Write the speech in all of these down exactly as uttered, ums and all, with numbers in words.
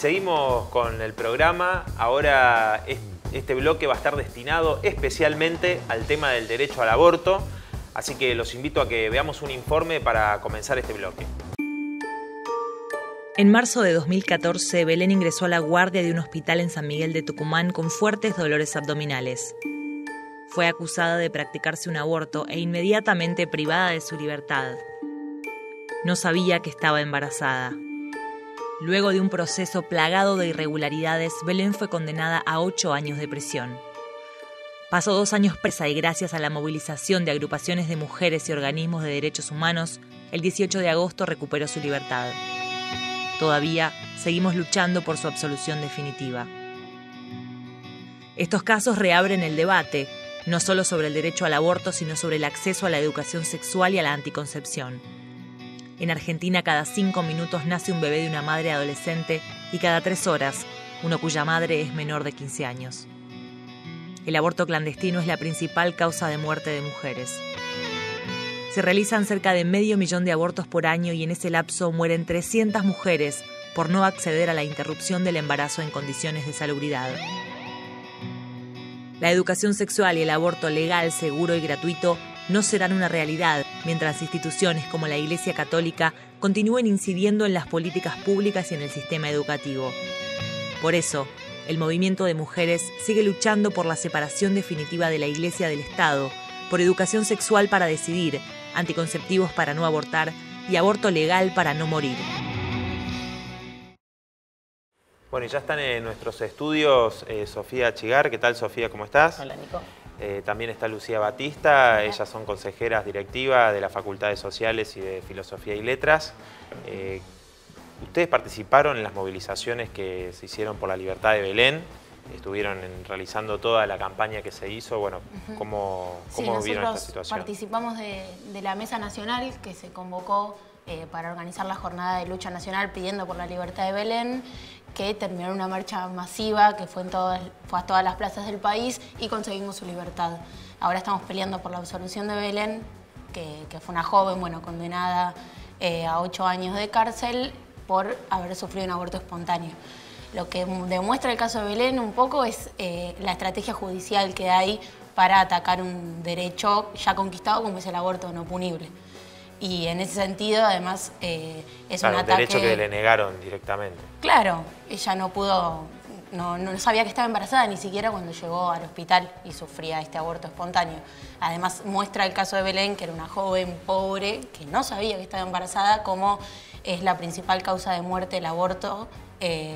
seguimos con el programa. Ahora este bloque va a estar destinado especialmente al tema del derecho al aborto. Así que los invito a que veamos un informe para comenzar este bloque. En marzo de dos mil catorce, Belén ingresó a la guardia de un hospital en San Miguel de Tucumán con fuertes dolores abdominales. Fue acusada de practicarse un aborto e inmediatamente privada de su libertad. No sabía que estaba embarazada. Luego de un proceso plagado de irregularidades, Belén fue condenada a ocho años de prisión. Pasó dos años presa y gracias a la movilización de agrupaciones de mujeres y organismos de derechos humanos, el dieciocho de agosto recuperó su libertad. Todavía seguimos luchando por su absolución definitiva. Estos casos reabren el debate, no solo sobre el derecho al aborto, sino sobre el acceso a la educación sexual y a la anticoncepción. En Argentina, cada cinco minutos nace un bebé de una madre adolescente y cada tres horas, uno cuya madre es menor de quince años. El aborto clandestino es la principal causa de muerte de mujeres. Se realizan cerca de medio millón de abortos por año y en ese lapso mueren trescientas mujeres por no acceder a la interrupción del embarazo en condiciones de salubridad. La educación sexual y el aborto legal, seguro y gratuito no serán una realidad mientras instituciones como la Iglesia Católica continúen incidiendo en las políticas públicas y en el sistema educativo. Por eso, el movimiento de mujeres sigue luchando por la separación definitiva de la Iglesia del Estado, por educación sexual para decidir, anticonceptivos para no abortar y aborto legal para no morir. Bueno, y ya están en nuestros estudios eh, Sofía Chigar. ¿Qué tal, Sofía? ¿Cómo estás? Hola, Nico. Eh, también está Lucía Batista. Hola. Ellas son consejeras directivas de la Facultad de Sociales y de Filosofía y Letras. Eh, ustedes participaron en las movilizaciones que se hicieron por la libertad de Belén. Estuvieron en, realizando toda la campaña que se hizo. Bueno, ¿cómo, cómo sí, vieron esta situación? Participamos de, de la mesa nacional que se convocó eh, para organizar la jornada de lucha nacional pidiendo por la libertad de Belén, que terminó en una marcha masiva que fue, en todas, fue a todas las plazas del país y conseguimos su libertad. Ahora estamos peleando por la absolución de Belén, que, que fue una joven, bueno, condenada eh, a ocho años de cárcel por haber sufrido un aborto espontáneo. Lo que demuestra el caso de Belén un poco es eh, la estrategia judicial que hay para atacar un derecho ya conquistado como es el aborto no punible. Y en ese sentido, además, eh, es claro, un ataque... derecho que le negaron directamente. Claro, ella no pudo, no, no sabía que estaba embarazada ni siquiera cuando llegó al hospital y sufría este aborto espontáneo. Además, muestra el caso de Belén, que era una joven pobre que no sabía que estaba embarazada, como es la principal causa de muerte el aborto eh,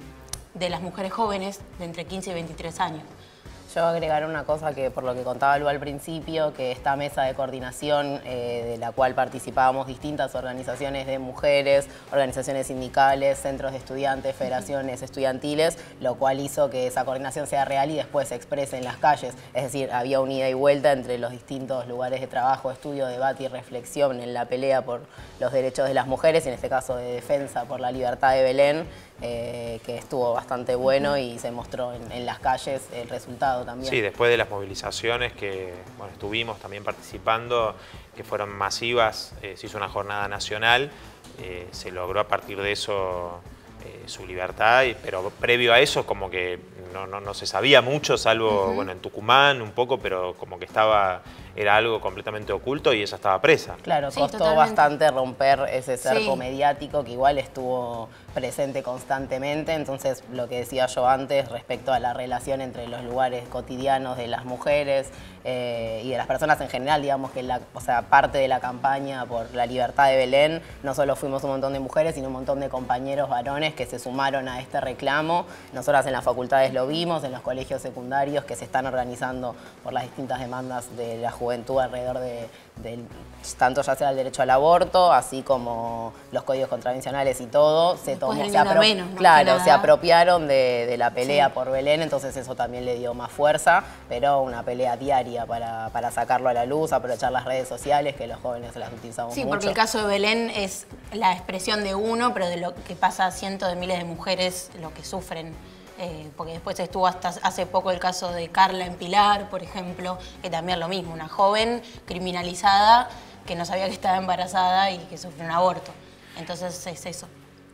de las mujeres jóvenes de entre quince y veintitrés años. Yo agregar una cosa que por lo que contaba Lu al principio, que esta mesa de coordinación eh, de la cual participábamos distintas organizaciones de mujeres, organizaciones sindicales, centros de estudiantes, federaciones estudiantiles, lo cual hizo que esa coordinación sea real y después se exprese en las calles. Es decir, había un ida y vuelta entre los distintos lugares de trabajo, estudio, debate y reflexión en la pelea por los derechos de las mujeres, y en este caso de defensa por la libertad de Belén, eh, que estuvo bastante bueno y se mostró en, en las calles el resultado también. Sí, después de las movilizaciones que bueno, estuvimos también participando, que fueron masivas, eh, se hizo una jornada nacional, eh, se logró a partir de eso eh, su libertad, y, pero previo a eso como que no, no, no se sabía mucho, salvo uh-huh. bueno, en Tucumán un poco, pero como que estaba, era algo completamente oculto y ella estaba presa. Claro, sí, costó totalmente. bastante romper ese cerco sí. mediático que igual estuvo presente constantemente. Entonces, lo que decía yo antes respecto a la relación entre los lugares cotidianos de las mujeres eh, y de las personas en general, digamos que la, o sea, parte de la campaña por la libertad de Belén, no solo fuimos un montón de mujeres, sino un montón de compañeros varones que se sumaron a este reclamo. Nosotras en las facultades lo vimos, en los colegios secundarios que se están organizando por las distintas demandas de la juventud alrededor de, de tanto ya sea el derecho al aborto, así como los códigos contravencionales y todo, se tomó, se, apro menos, ¿no? claro, se apropiaron de, de la pelea sí. por Belén, entonces eso también le dio más fuerza, pero una pelea diaria para, para sacarlo a la luz, aprovechar las redes sociales, que los jóvenes las utilizamos sí, mucho. Sí, porque el caso de Belén es la expresión de uno, pero de lo que pasa a cientos de miles de mujeres, lo que sufren. Eh, porque después estuvo hasta hace poco el caso de Carla en Pilar, por ejemplo, que también lo mismo, una joven criminalizada que no sabía que estaba embarazada y que sufrió un aborto. Entonces es eso.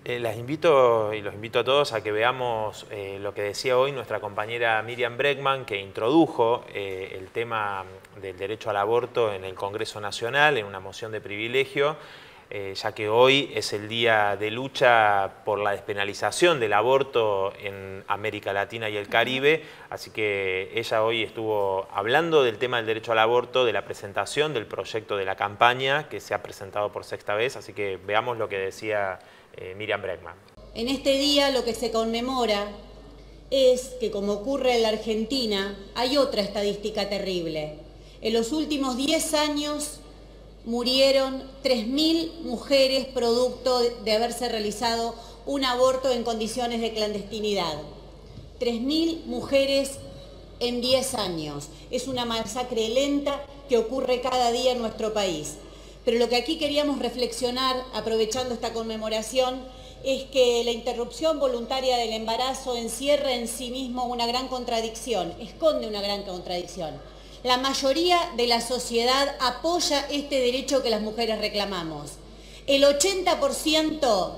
Eh, las invito y los invito a todos a que veamos eh, lo que decía hoy nuestra compañera Miriam Bregman, que introdujo eh, el tema del derecho al aborto en el Congreso Nacional, en una moción de privilegio, eh, ya que hoy es el día de lucha por la despenalización del aborto en América Latina y el Caribe, así que ella hoy estuvo hablando del tema del derecho al aborto, de la presentación del proyecto de la campaña que se ha presentado por sexta vez, así que veamos lo que decía Eh, Miriam Bregman. En este día lo que se conmemora es que, como ocurre en la Argentina, hay otra estadística terrible. En los últimos diez años murieron tres mil mujeres producto de haberse realizado un aborto en condiciones de clandestinidad. tres mil mujeres en diez años. Es una masacre lenta que ocurre cada día en nuestro país. Pero lo que aquí queríamos reflexionar, aprovechando esta conmemoración, es que la interrupción voluntaria del embarazo encierra en sí mismo una gran contradicción, esconde una gran contradicción. La mayoría de la sociedad apoya este derecho que las mujeres reclamamos. El ochenta por ciento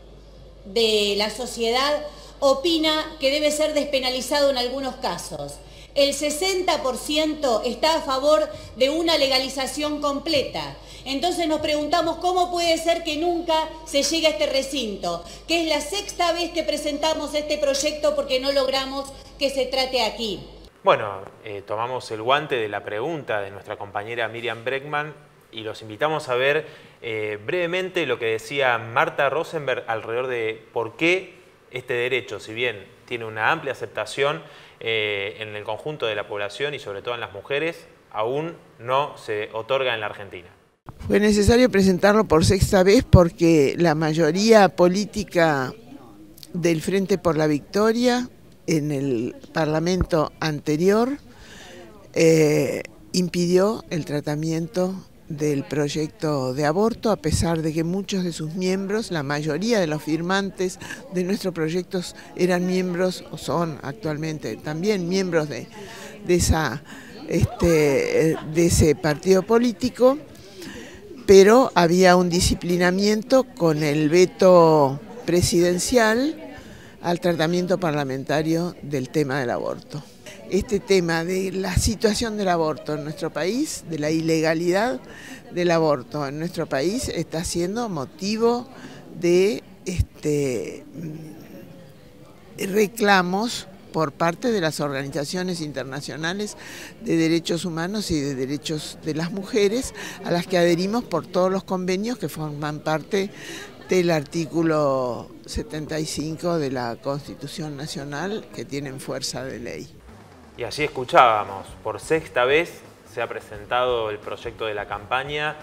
de la sociedad opina que debe ser despenalizado en algunos casos. El sesenta por ciento está a favor de una legalización completa. Entonces nos preguntamos cómo puede ser que nunca se llegue a este recinto, que es la sexta vez que presentamos este proyecto porque no logramos que se trate aquí. Bueno, eh, tomamos el guante de la pregunta de nuestra compañera Miriam Bregman y los invitamos a ver eh, brevemente lo que decía Marta Rosenberg alrededor de por qué este derecho, si bien tiene una amplia aceptación eh, en el conjunto de la población y sobre todo en las mujeres, aún no se otorga en la Argentina. Fue necesario presentarlo por sexta vez porque la mayoría política del Frente por la Victoria en el Parlamento anterior eh, impidió el tratamiento del proyecto de aborto, a pesar de que muchos de sus miembros, la mayoría de los firmantes de nuestros proyectos eran miembros, o son actualmente también miembros de, de, esa, este, de ese partido político, pero había un disciplinamiento con el veto presidencial al tratamiento parlamentario del tema del aborto. Este tema de la situación del aborto en nuestro país, de la ilegalidad del aborto en nuestro país, está siendo motivo de este, reclamos por parte de las organizaciones internacionales de derechos humanos y de derechos de las mujeres, a las que adherimos por todos los convenios que forman parte del artículo setenta y cinco de la Constitución Nacional, que tienen fuerza de ley. Y así escuchábamos, por sexta vez se ha presentado el proyecto de la campaña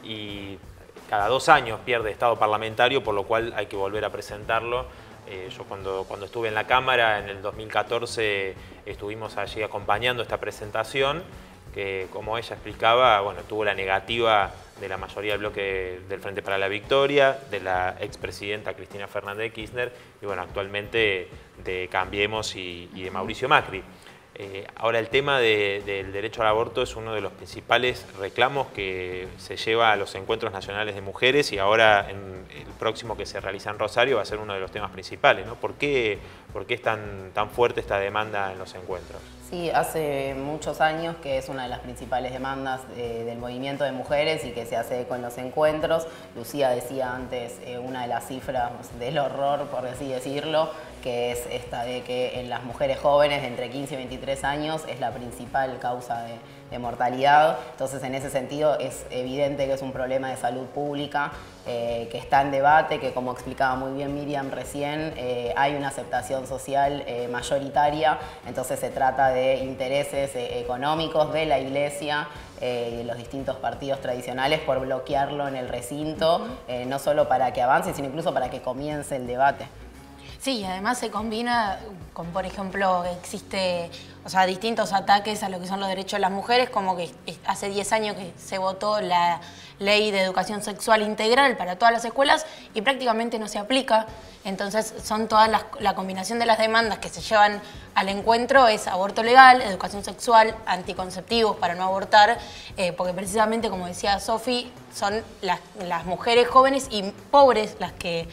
y cada dos años pierde estado parlamentario, por lo cual hay que volver a presentarlo. Eh, yo cuando, cuando estuve en la Cámara en el dos mil catorce estuvimos allí acompañando esta presentación, que como ella explicaba, bueno, tuvo la negativa de la mayoría del bloque del Frente para la Victoria, de la expresidenta Cristina Fernández de Kirchner y bueno, actualmente de Cambiemos y, y de Mauricio Macri. Eh, ahora el tema de, del derecho al aborto es uno de los principales reclamos que se lleva a los encuentros nacionales de mujeres y ahora en el próximo que se realiza en Rosario va a ser uno de los temas principales, ¿no? ¿Por qué, por qué es tan, tan fuerte esta demanda en los encuentros? Sí, hace muchos años que es una de las principales demandas eh, del movimiento de mujeres y que se hace con los encuentros. Lucía decía antes eh, una de las cifras del horror, por así decirlo, que es esta de que en las mujeres jóvenes de entre quince y veintitrés años es la principal causa de, de mortalidad. Entonces, en ese sentido, es evidente que es un problema de salud pública eh, que está en debate, que como explicaba muy bien Miriam recién, eh, hay una aceptación social eh, mayoritaria, entonces se trata de intereses eh, económicos de la Iglesia eh, y de los distintos partidos tradicionales por bloquearlo en el recinto, eh, no solo para que avance, sino incluso para que comience el debate. Sí, además se combina con, por ejemplo, existe, o sea, distintos ataques a lo que son los derechos de las mujeres, como que hace diez años que se votó la ley de educación sexual integral para todas las escuelas y prácticamente no se aplica. Entonces son todas las, la combinación de las demandas que se llevan al encuentro es aborto legal, educación sexual, anticonceptivos para no abortar, eh, porque precisamente, como decía Sofi, son las, las mujeres jóvenes y pobres las que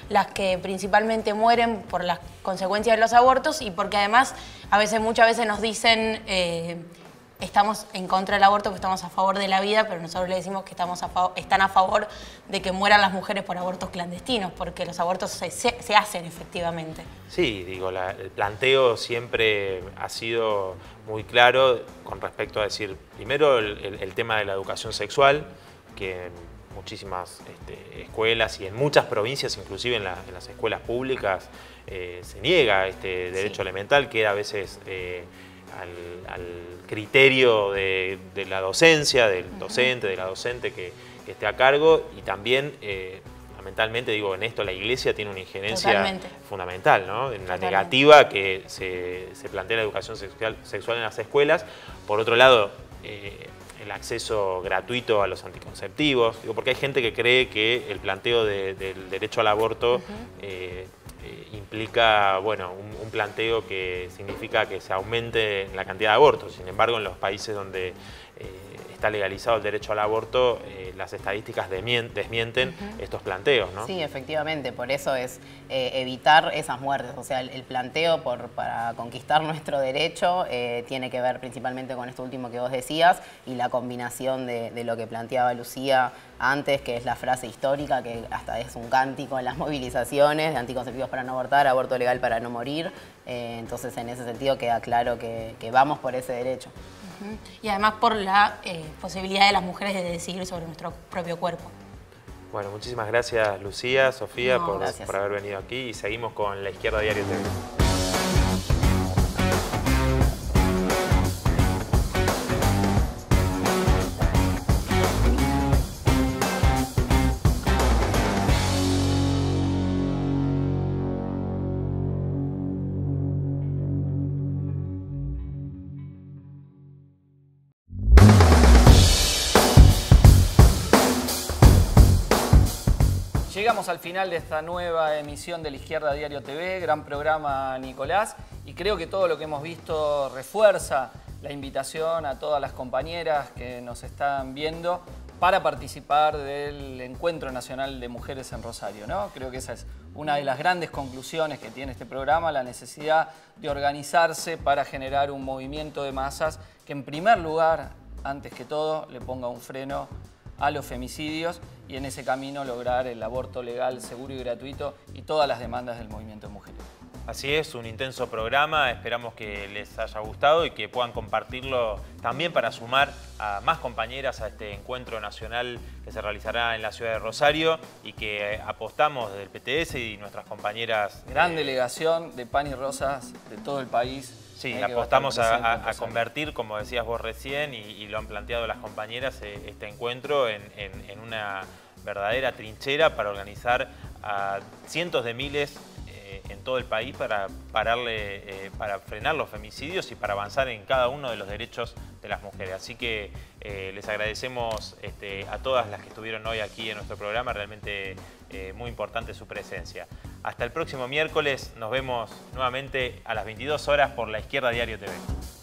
las que principalmente mueren por las consecuencias de los abortos y porque además a veces, muchas veces nos dicen eh, estamos en contra del aborto, que estamos a favor de la vida, pero nosotros le decimos que estamos a favor, están a favor de que mueran las mujeres por abortos clandestinos, porque los abortos se, se, se hacen efectivamente. Sí, digo, la, el planteo siempre ha sido muy claro con respecto a decir, primero el, el, el tema de la educación sexual, que en muchísimas este, escuelas y en muchas provincias, inclusive en, la, en las escuelas públicas, eh, se niega este derecho sí. elemental, que a veces... Eh, Al, al criterio de, de la docencia, del docente, de la docente que, que esté a cargo y también, eh, fundamentalmente, digo, en esto la Iglesia tiene una injerencia Totalmente. fundamental, ¿no? En la Totalmente. negativa que se, se plantea la educación sexual, sexual en las escuelas. Por otro lado, eh, el acceso gratuito a los anticonceptivos, digo, porque hay gente que cree que el planteo de, del derecho al aborto uh-huh. eh, eh, implica, bueno, un, un planteo que significa que se aumente la cantidad de abortos. Sin embargo, en los países donde eh, está legalizado el derecho al aborto, eh, las estadísticas desmienten uh-huh. estos planteos, ¿no? Sí, efectivamente, por eso es eh, evitar esas muertes. O sea, el, el planteo por, para conquistar nuestro derecho eh, tiene que ver principalmente con esto último que vos decías y la combinación de, de lo que planteaba Lucía antes, que es la frase histórica, que hasta es un cántico en las movilizaciones, de anticonceptivos para no abortar, aborto legal para no morir. Eh, entonces, en ese sentido queda claro que, que vamos por ese derecho. Uh-huh. Y además por la eh, posibilidad de las mujeres de decidir sobre nuestro propio cuerpo. Bueno, muchísimas gracias Lucía, Sofía, no, por, por haber venido aquí y seguimos con La Izquierda Diario T V. Llegamos al final de esta nueva emisión de La Izquierda Diario T V, gran programa Nicolás, y creo que todo lo que hemos visto refuerza la invitación a todas las compañeras que nos están viendo para participar del Encuentro Nacional de Mujeres en Rosario, ¿no? Creo que esa es una de las grandes conclusiones que tiene este programa, la necesidad de organizarse para generar un movimiento de masas que en primer lugar, antes que todo, le ponga un freno a los femicidios y en ese camino lograr el aborto legal, seguro y gratuito y todas las demandas del movimiento de mujeres. Así es, un intenso programa, esperamos que les haya gustado y que puedan compartirlo también para sumar a más compañeras a este encuentro nacional que se realizará en la ciudad de Rosario y que apostamos desde el P T S y nuestras compañeras. Gran eh, delegación de pan y rosas de todo el país. Sí, apostamos a, a, a convertir, como decías vos recién, y, y lo han planteado las compañeras, eh, este encuentro en, en, en una verdadera trinchera para organizar a cientos de miles eh, en todo el país para, pararle, eh, para frenar los femicidios y para avanzar en cada uno de los derechos de las mujeres. Así que eh, les agradecemos este, a todas las que estuvieron hoy aquí en nuestro programa, realmente eh, muy importante su presencia. Hasta el próximo miércoles, nos vemos nuevamente a las veintidós horas por La Izquierda Diario T V.